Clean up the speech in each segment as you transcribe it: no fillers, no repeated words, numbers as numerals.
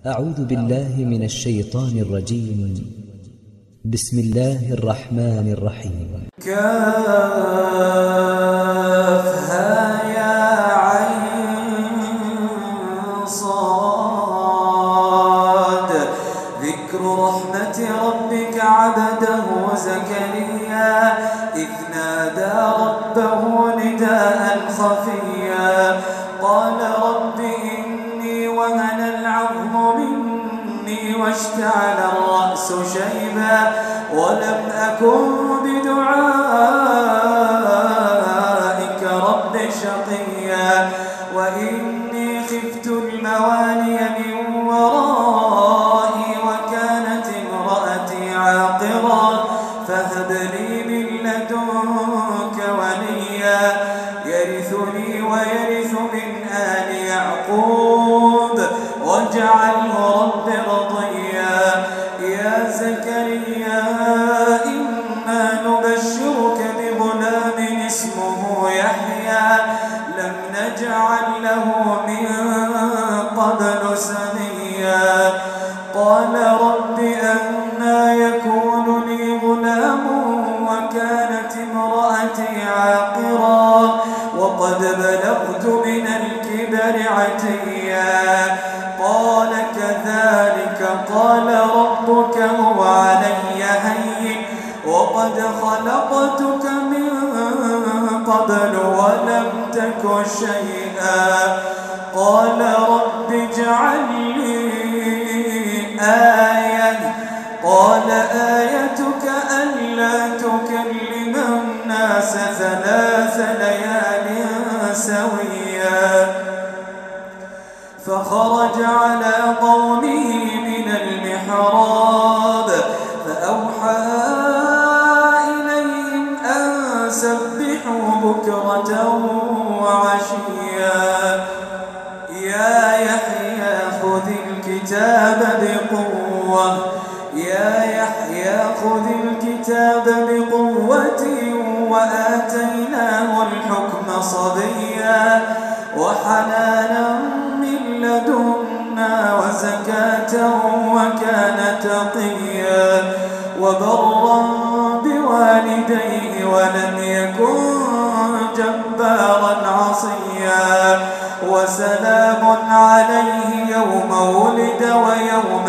أعوذ بالله من الشيطان الرجيم. بسم الله الرحمن الرحيم. كافها يا عين صاد ذكر رحمة ربك عبده زكريا إذ نادى ربه نداء خفيا قال رب إني وهن العظم مني واشتعل الرأس شيبا ولم أكن بدعائك رب شقيا وإني خفت الموالي من ورائي وكانت امرأتي عاقرا فهب لي من لدنك وليا يرثني ويرث من آل يعقوب واجعله رب رضيا يا زكريا إنا نبشرك بغلام اسمه يحيى لم نجعل له من قبل سميا قال رب أنى يكون لي غلام وكانت امرأتي عاقرا وقد بلغت من الكبر عتيا قال كذلك قال ربك هو علي هين وقد خلقتك من قبل ولم تك شيئا قال رب اجعل لي آية قال آيتك ألا تكلم الناس 3 ليال سويا فخرج على قومه من المحراب فأوحى إليهم أن سبحوا بكرة وعشيا يا يحيى خذ الكتاب بقوة يا يحيى خذ الكتاب بقوة وآتيناه الحكم صبيا وحنانا من لدنا وزكاة وكان تقيا وبرا بوالديه ولم يكن جبارا عصيا وسلام عليه يوم ولد ويوم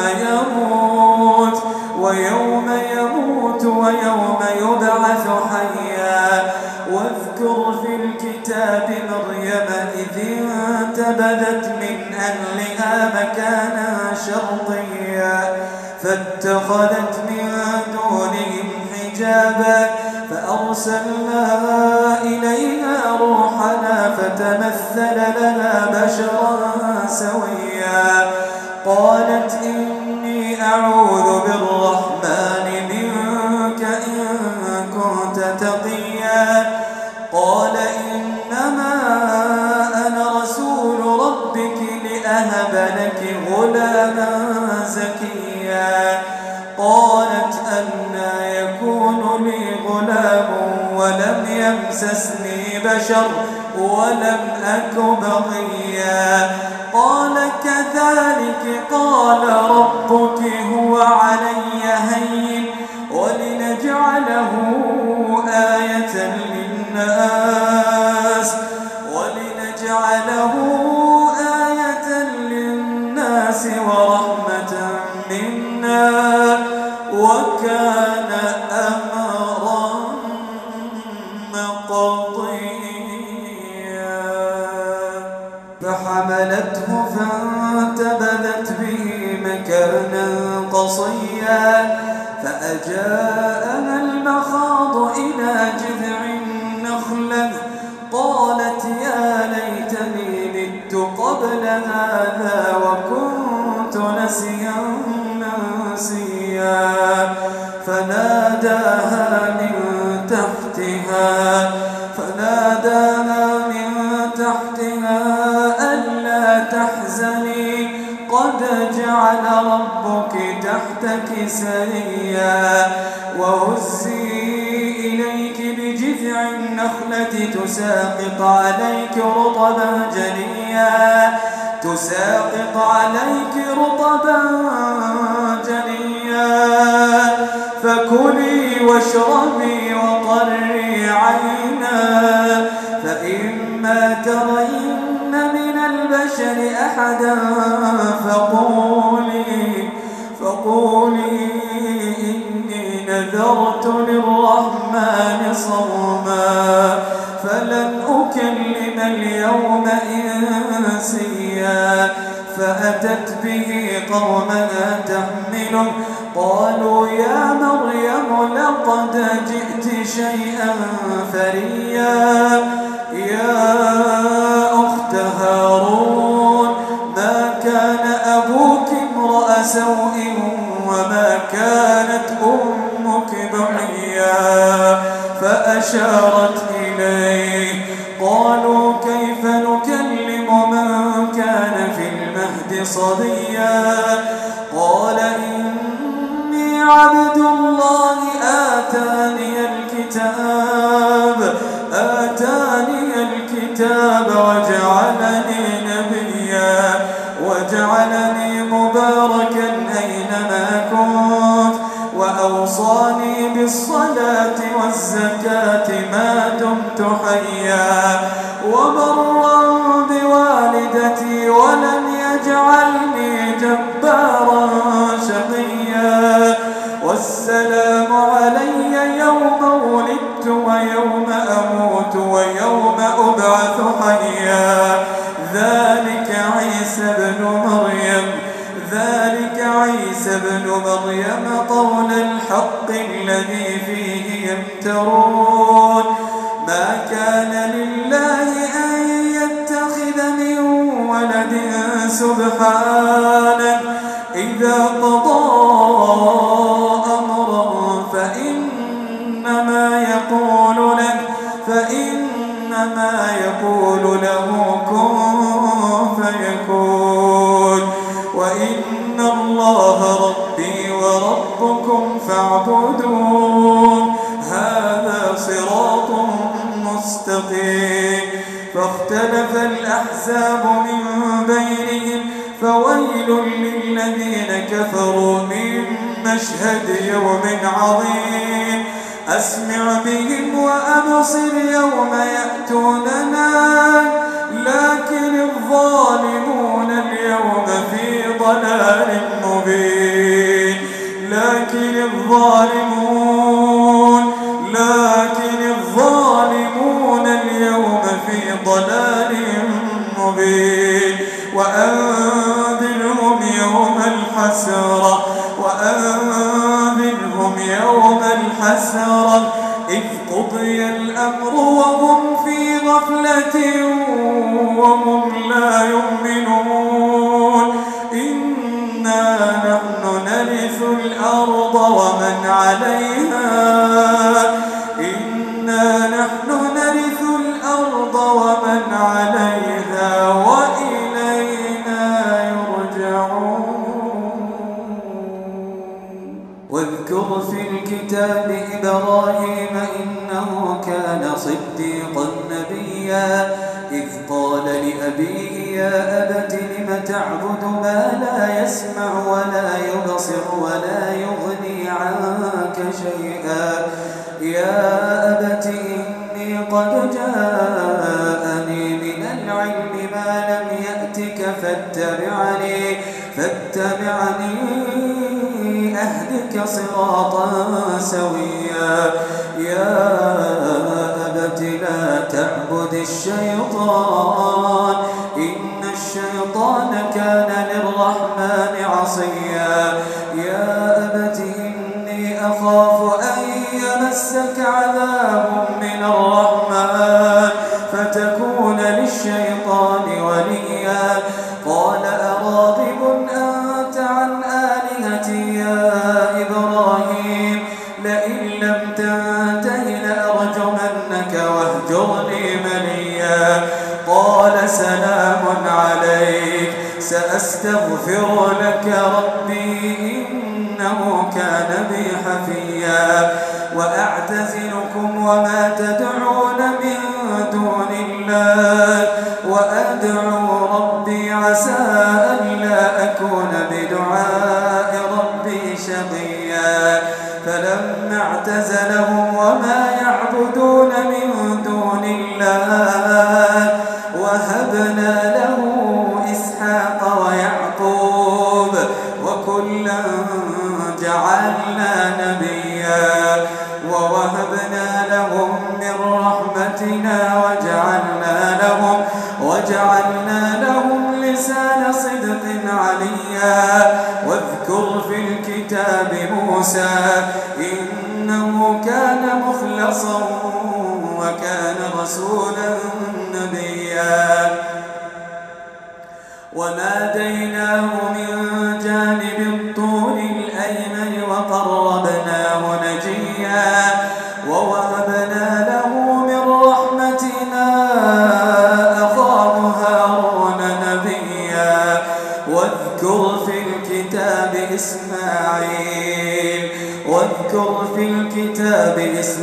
يموت ويوم يبعث حيا واذكر في الكتاب مريم إذ انتبذت من أهلها مكانا شرقيا فاتخذت من دونهم حجابا فأرسلنا إليها روحنا فتمثل لها بشرا سويا قالت إني أعوذ بالرحمن منك إن كنت تقيا قال إنما أنا رسول ربك لأهب لك غلاما زكيا قالت أنى يكون لي غلام ولم يمسسني بشر ولم أك بغيا قال كذلك قال ربك هو علي هين ولنجعله آية ورحمة منا وكان أمرا مقضيا فحملته فانتبذت به مكانا قصيا فأجاءنا المخاض إلى جذع النخلة قالت يا ليتني مت قبل هذا وكنت نسيا منسيا فناداها من تحتها ألا تحزني قد جعل ربك تحتك سريا وهزي إليك بجذع النخلة تساقط عليك رطبا جنيا تساقط عليك رطبا جنيا فكلي واشربي وقري عينا فإما ترين من البشر أحدا فقولي إني نذرت للرحمن صوما فلن أكلم اليوم إنسيا فأتت به قومها تحمله قالوا يا مريم لقد جئت شيئا فريا يا أخت هارون ما كان أبوك امرأ سوء وما كانت أمك بغيا فأشارت إليه قالوا كيف نكلم من كان في المهد صبيا قال إني عبد الله آتاني الكتاب وجعلني مباركا أينما كنت وأوصاني بالصلاة والزكاة ما دمت حيا وبرا بوالدتي ولم يجعلني جبارا شقيا والسلام علي يوم ولدت ويوم أموت ويوم أبعث حيا ذلك عيسى بن مريم قول الحق الذي فيه يمترون ما كان لله أن يتخذ من ولد سبحانه إذا قضى أمرا فإنما يقول له كن فيكون وإن الله ربي وربكم فاعبدون هذا صراط مستقيم فاختلف الأحزاب من بينهم فويل للذين كفروا من مشهد يوم عظيم أسمع بهم وأبصر يوم يأتوننا لكن الظالمون اليوم في ضلال مبين لكن الظالمون اليوم في ضلال مبين وأنذرهم يوم الحسرة إذ قضي الأمر وهم في غفلة وهم لا يؤمنون إنا نحن نرث الأرض ومن عليها وإلينا يرجعون واذكر في الكتاب إبراهيم إنه كان صديقا نبيا إذ قال لأبيه يا أبت لم تعبد ما لا يسمع ولا يبصر ولا يغني عنك شيئا يا أبت إني قد جاءني من العلم ما لم يأتك فاتبعني أهدك صراطا سويا يا أبت لا تعبد الشيطان إن الشيطان كان للرحمن عصيا يا أبت إني أخاف أن يمسك عذاب من الرحمن فتكون للشيطان وليا قال أراغب أنت عن آلهتي يا إبراهيم لئن لم تنته لأرجمنك واهجرني مليا قال سلام عليك سأستغفر لك ربي إنه كان بي حفيا وأعتزلكم وما تدعون من دون الله وأدعو ربي عسى ألا أكون عليا واذكر في الكتاب موسى إنه كان مخلصا وكان رسولا نبيا وناديناه من جانب الطور الأيمن وقربناه نجيا ووهبنا له من رحمتنا أخاه هارون نبيا واذكر في الكتاب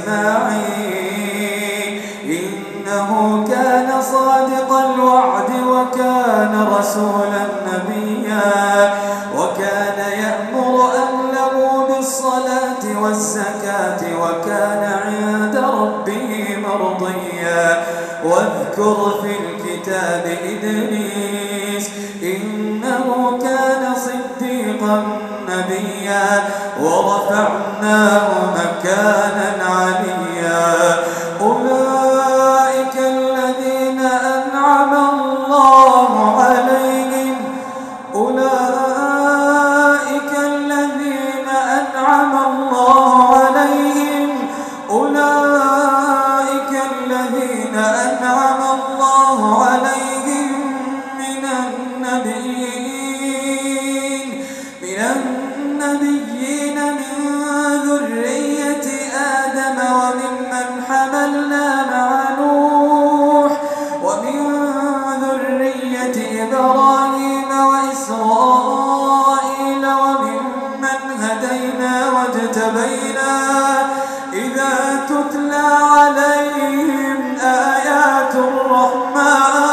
إسماعيل إنه كان صادق الوعد وكان رسولا نبيا وكان يأمر أهله بالصلاة والزكاة وكان عند ربه مرضيا واذكر في الكتاب إدريس إنه كان صديقا نبيا ورفعناه مكانا عليا أولئك الذين أنعم الله عليهم النبيين من ذرية آدم وممن حملنا مع نوح ومن ذرية إبراهيم وإسرائيل وممن هدينا واجتبينا إذا تتلى عليهم آيات الرحمن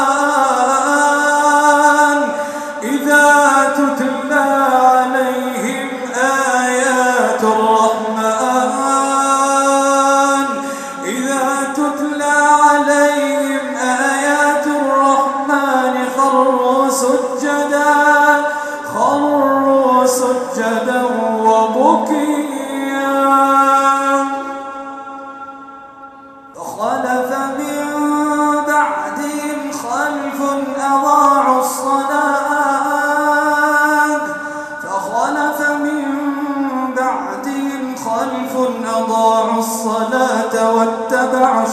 خروا سجدا وبكيا فخلف من بعدهم خلف أضاعوا الصلاة واتبعوا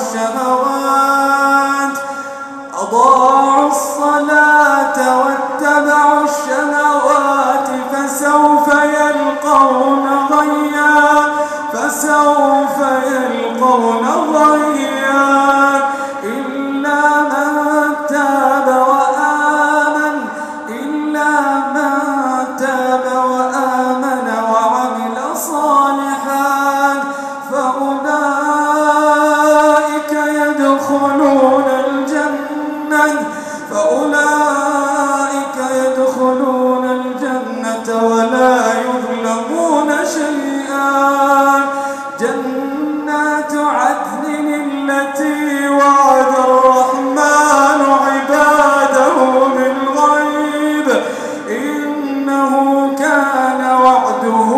الشهوات فسوف يلقون غيا إلا من تاب وآمن وعمل صالحا فأولئك يدخلون الجنة ولا يظلمون شيئا جنات عدن التي وعد الرحمن عباده بالغيب إنه كان وعده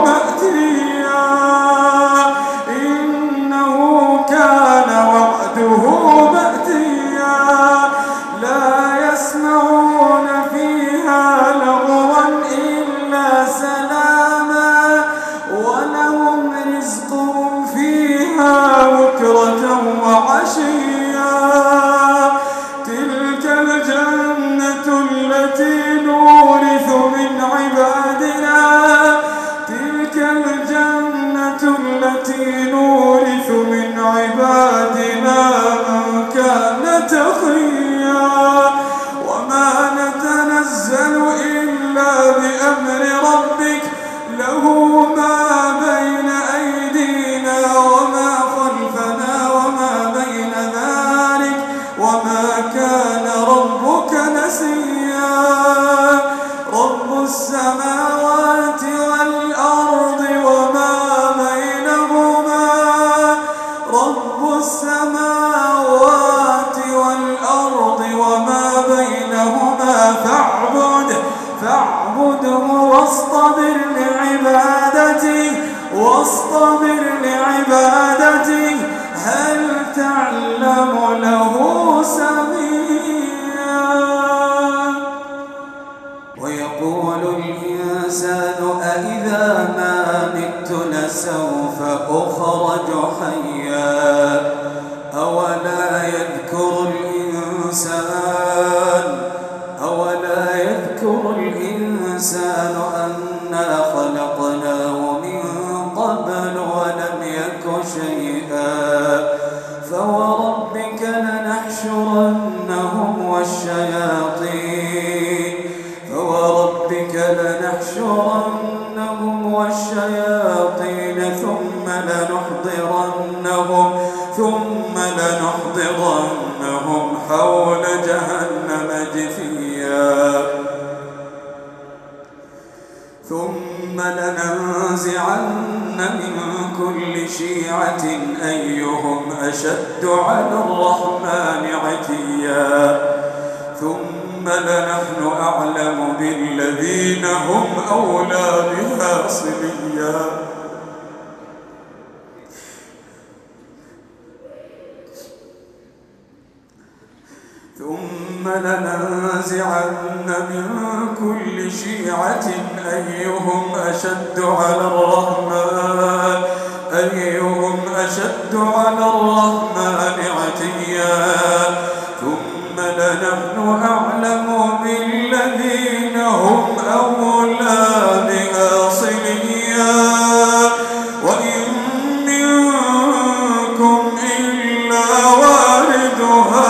مأتيا لا يسمعون فيها لغوا إلا سلاما ولهم رزقهم فيها بكرة وعشيا تلك الجنة التي نورث من عبادنا من كان تقيا وما نتنزل إلا بأمر ربك له ما بين أيدينا وما خلفنا وما بين ذلك وما كان ربك نسيا رب السماوات والأرض وما بينهما فاعبده واصطبر لعبادته هل تعلم له سميا ويقول الإنسان أإذا ما مت لسوف أخرج حيا أولا يذكر الإنسان أنا خلقناه من قبل ولم يك شيئا فوربك لنحشرنهم والشياطين ثم لنحضرنهم حول جهنم جثيا ثم لننزعن من كل شيعة أيهم أشد على الرحمن عتيا ثم لنحن أعلم بالذين هم أولى بها صليا ثم لننزعن من كل شيعة أيهم أشد على الرحمن عتيا ثم لنحن أعلم بالذين هم أولى بها صليا وإن منكم إلا واردها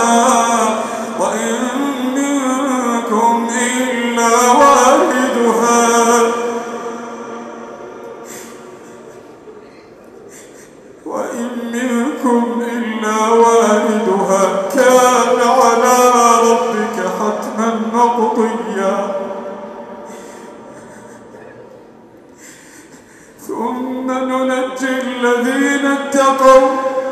كان على ربك حتما مقضيا ثم ننجي الذين اتقوا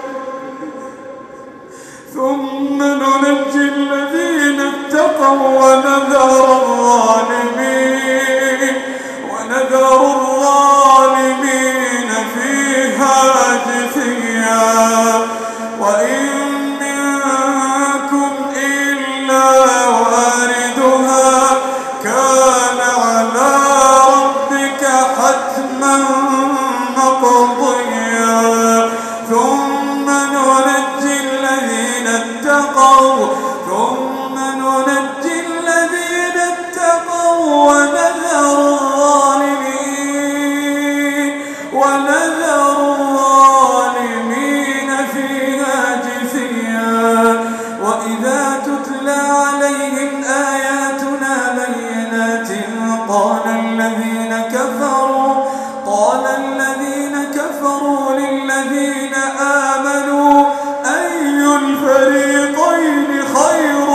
ونذر الظالمين فيها جثيا وإن منكم إلا واردها كان على ربك حتما مقضيا ثم ننجي الذين اتقوا ونذر الظالمين فيها جثيا وإذا تتلى عليهم آياتنا بينات قال الذين كفروا للذين آمنوا أي الفريقين خير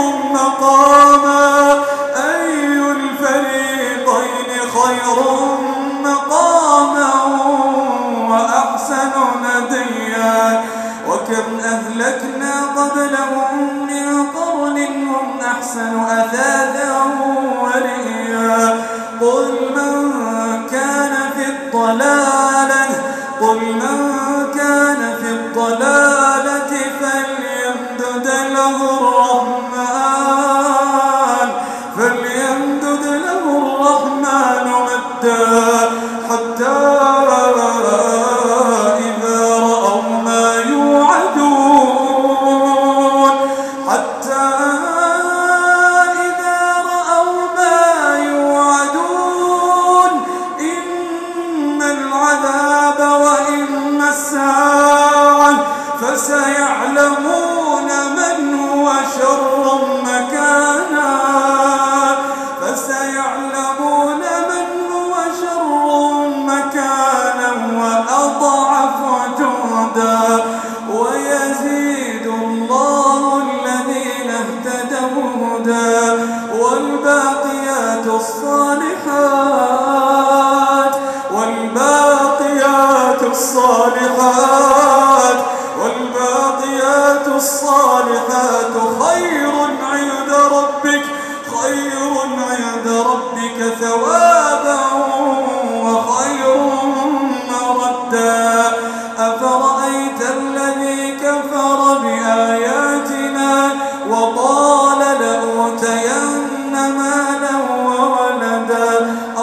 مقاما وأحسن نديا وكم أهلكنا قبلهم من قرن هم أحسن أثاثا ورئيا قل من كان في الضلالة فليمدد له الرحمن مدا حتى إذا رأوا ما يوعدون إما العذاب وإما الساعة فسيعلمون من هو شر مكانا وأضعف جندا ويزيد الله الذين اهتدوا هدى والباقيات الصالحات خير عند ربك ثوابا وخير مردا أفرأيت الذي كفر بآياتنا وقال لأوتين مالا وولدا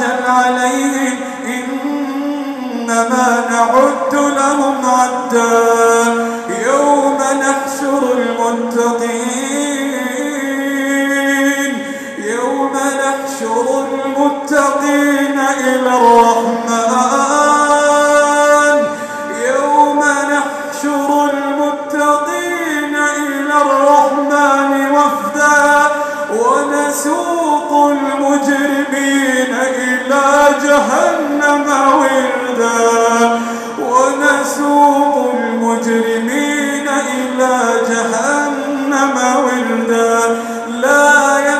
تعجل عليهم إنما نعد لهم عدا يوم نحشر المتقين إلى الرحمن وفدا ونسوق المجرمين إلى جهنم وردا لا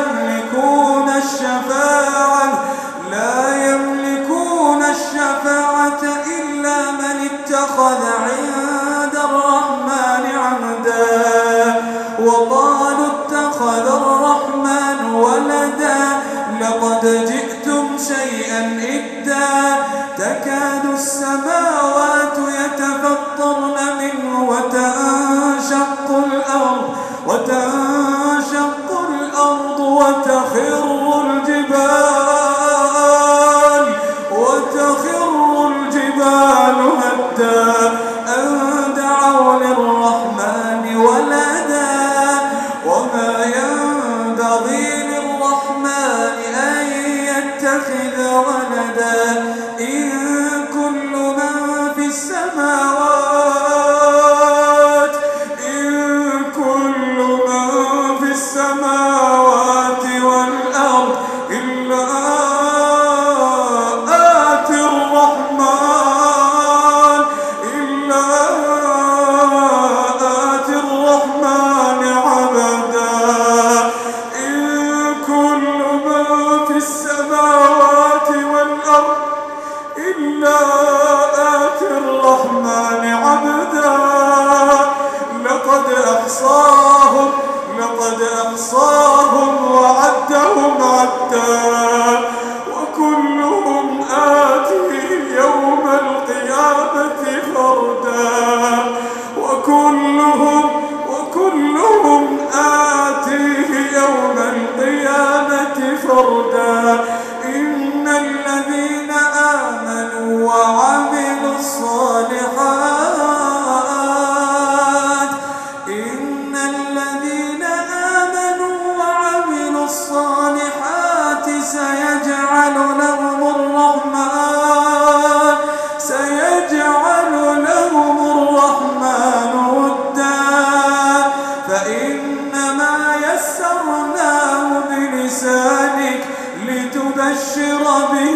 يملكون الشفاعة إلا من اتخذ عند الرحمن عهدا وقالوا اتخذ الرحمن ولدا لقد جئتم شيئا إدا تكاد السماوات يتفطرن منه وتنشق الأرض وتخر الجبال هدا أن دعوا للرحمن ولدا وما ينبغي للرحمن أن يتخذ ولدا إن كل من في السماوات والأرض إلا آتي الرحمن عبدا إن كل من في السماوات والأرض إلا آتي الرحمن عبدا لقد أحصاهم وعدهم عدا وكلهم آتيه يوم القيامة فردا وكلهم آتيه يوم القيامة فردا إن الذين آمنوا وعملوا الصالحات سيجعل لهم الرحمن ودا فإنما يسرناه بلسانك لتبشر به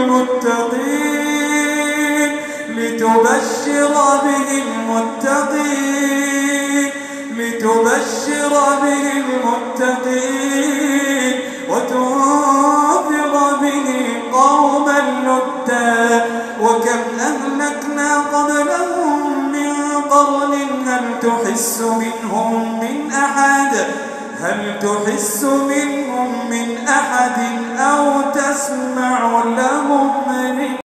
المتقين وتنذر به قوما لدا وكم أهلكنا قبلهم من قرن هل تحس منهم من أحد أو تسمع لهم